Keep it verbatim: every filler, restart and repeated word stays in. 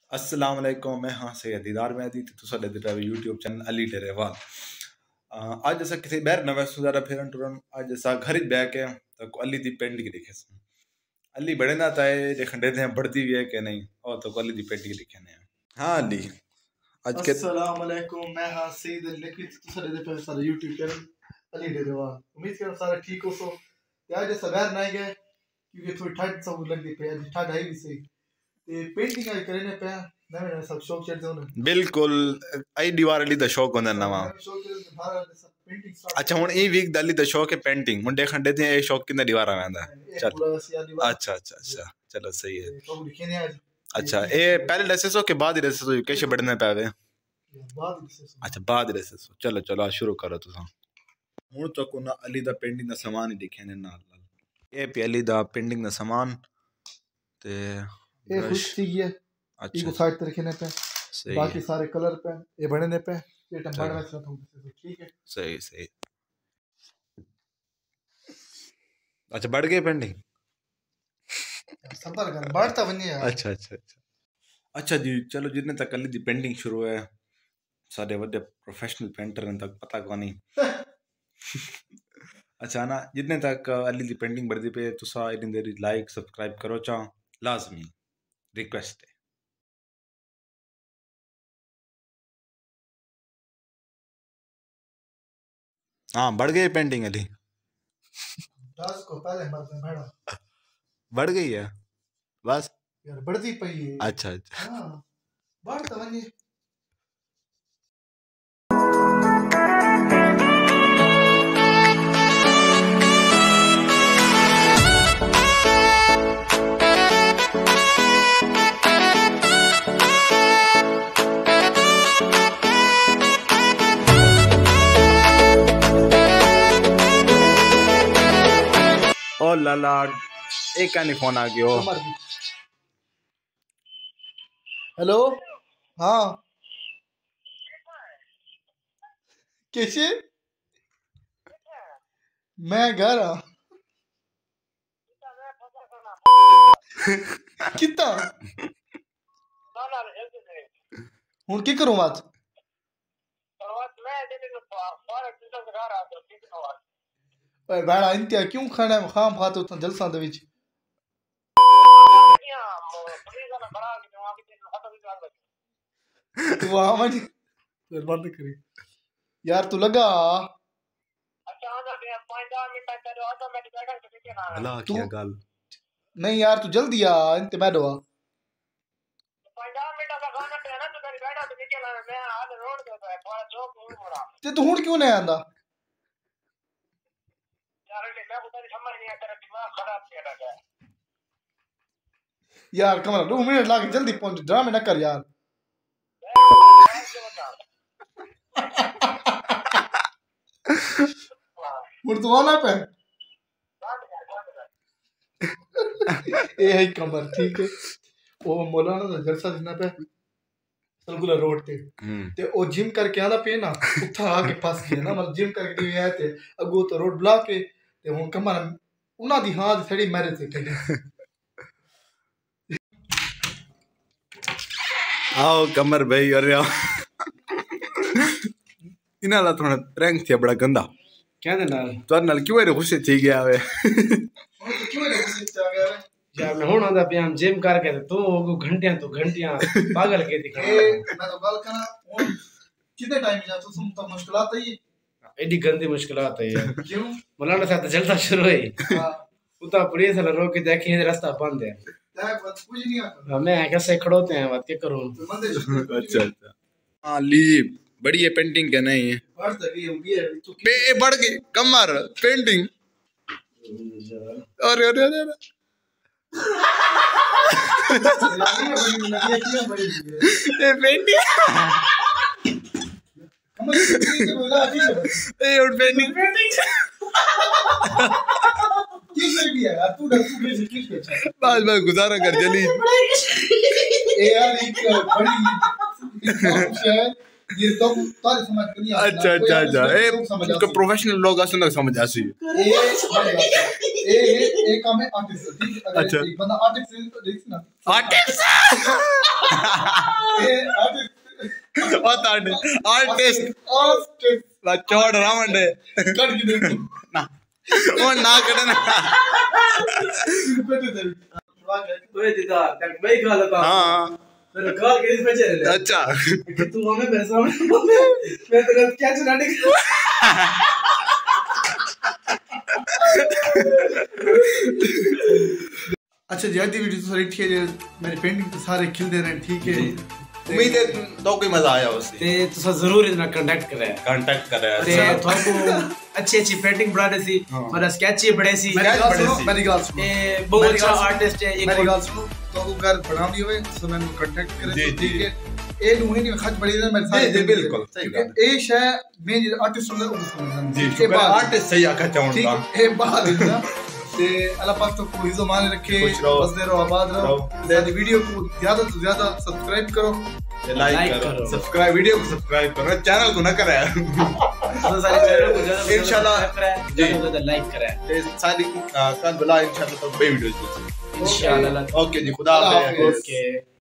अस्सलाम वालेकुम। मैं हाँ सैयद दीदार में दी तो साडे दे पे यूट्यूब चैनल अली डेरेवाल। आज जैसा किसी बैर न वैसू ज़रा फिरन टुरन आज जैसा घर ही बैक है तो अली दी पेंटिंग लिखे सन अली बड़े ना ताए देखंडे थे बढ़ती भी है कि नहीं और तो अली दी पेंटिंग लिखे ने। हाँ अली आज के अस्सलाम वालेकुम। मैं हाँ सैयद अली तो साडे दे पे सारा यूट्यूब चैनल अली डेरेवाल। उम्मीद कर सारा ठीक हो सो यार जैसा बैर ना गए क्योंकि थोड़ी ठंड सब लगती पे आज ठंड आई भी सही ते पेंटिंग आई करने पे नवे नवे सब शौक चढ़ जाने बिल्कुल आई दीवार अली दा शौक होंदा नवा। अच्छा हुन ई वीक दली दा शौक है पेंटिंग हुन देखंडे थे ए शौक किंदा दीवार आंदा। चल अच्छा अच्छा अच्छा चलो सही है। अच्छा ए पहले दसे सो के बाद दसे सो कैसे बढ़ने पावे अच्छा बाद दसे सो चलो चलो शुरू करो तुसा हुन तो को ना अली दा पेंटिंग दा सामान ही दिखे ने नाल ए पे अली दा पेंटिंग दा सामान ते ये खुश थी है अच्छा इको साइड पे रखने पे बाकी सारे कलर पे ये बनने पे ये टमाटर में सब ठीक है सही सही। अच्छा बढ़ गए पेंटिंग संपर्क कर बढ़ता बनी है। अच्छा अच्छा अच्छा अच्छा जी चलो जितने तक अली दी पेंटिंग शुरू है सारे वड्डे प्रोफेशनल पेंटर ने तक पता को नहीं। अच्छा ना जितने तक अली दी पेंटिंग बढ़ती पे तुसा इतनी देरी लाइक सब्सक्राइब करो चा लाजमी रिक्वेस्ट है। हाँ बढ़ गई पेंटिंग अली दस को पहले मरते मैडम बढ़ गई है बस यार बढ़ती पई है। अच्छा अच्छा हां बढ़ता बनी ओ लाला एक का नहीं फोन आ गयो। हेलो हाँ कैसे मैं घर आ कितना हूं की करूं बात बैड़ा इंतिया क्यों खाना है खाम खाते उतना जलसा दे विच तू आ मत फिर बंद करी यार तू लगा भला क्या गाल नहीं यार तू जल्दी आ इंते बैठो आ ते तू हुन क्यों नहीं आंदा यार कमरा दो मिनट लाके जल्दी पहुंच ड्रामे ना कर यार मुड़ तू आना पे ए है कमर ठीक है ओ मौलाना दा जलसा दिना पे सलगुला रोड ते ते ओ जिम करके आंदा पे ना उठा आके फंस गया ना मतलब जिम करके दी है ते अगो तो रोड ब्लॉक के ते हुन कमर उना दी हां थड़ी मेरे ते कदे आओ कमर भाई अरे आओ इना ला थोड़ा रैंक थे बड़ा गंदा क्या नाल तो नाल क्यों रे गुस्से थी गया वे क्यों रे गुस्से च गया वे यार मैं हुन आंदा पे हम जिम करके तो तू घंटियां तो घंटियां पागल के दिखा ए मैं तो गल करा हुन कितने टाइम जा तू तुम तो मुश्किलात है एडी गंदी मुश्किलात है यार क्यों मौलाना साहब तो जलता शुरू है हां उता पुलिस वाला रोक के देखे रास्ता बंद है कुछ नहीं आता मैं कैसे खड़ोते हैं बात क्या करूं अच्छा अच्छा हां ली बड़ी है पेंटिंग क्या नहीं है बढ़ गई होगी तो पे बढ़ गई कमर पेंटिंग अरे अरे अरे ए पेंटिंग ए और पेंटिंग किस भी है यार तू तू किस किस पे है बस बस गुजारा कर जल्दी ए यार एक बड़ी है ये तो तारी समझ नहीं आता। अच्छा अच्छा अच्छा ए इनको प्रोफेशनल लोग असं ना समझ आसी ए ए ए काम है आर्टिस्ट ठीक है। अच्छा एक बंदा आर्टिस्ट तो देख ना artist a artist what artist artist artist la चौड़ रावण है कट के देख ना वो ना करे ना बेटे दे ओए दीदा तक भाई खा लेता हां मेरे कॉल के इस पे चले ले अच्छा तू हमें मेरे सामने मैं तेरा क्या चलाने अच्छा जी, दी वीडियो तो सारी ठीक है। मेरी पेंटिंग तो सारे खिल दे रहे हैं ठीक है। उम्मीद है तो कोई मजा आया उससे ते तुसा जरूर इतना कांटेक्ट करे कांटेक्ट करे ते थाको अच्छी अच्छी पेंटिंग बनाने सी और स्केच बड़े सी मेरी गाल सुनो मेरी गाल सुनो ए बहुत अच्छा आर्टिस्ट है एक मेरी गाल सुनो तो अगर बनानी होवे तो मैंने कांटेक्ट करे तो ठीक है। ए नु नहीं खर्च बड़ी है मेरे साथ जी बिल्कुल सही बात ए शय मैं जो आर्टिस्ट हूं वो समझना जी शुक्र आर्टिस्ट सही आका चाहूंगा ए बाहर है ना ते अल्लाह पाक तो कोई जो मान रखे बस दे रहो आबाद रहो। मेरी वीडियो को ज्यादा से ज्यादा सब्सक्राइब करो लाइक करो सब्सक्राइब वीडियो को सब्सक्राइब करो चैनल को ना करे तो सारे चैनल को ज्यादा इंशाल्लाह जी ज्यादा लाइक करे ते सारी कल बुला इंशाल्लाह तो बे वीडियोस इंशाल्लाह ओके जी खुदा हाफिज़ ओके।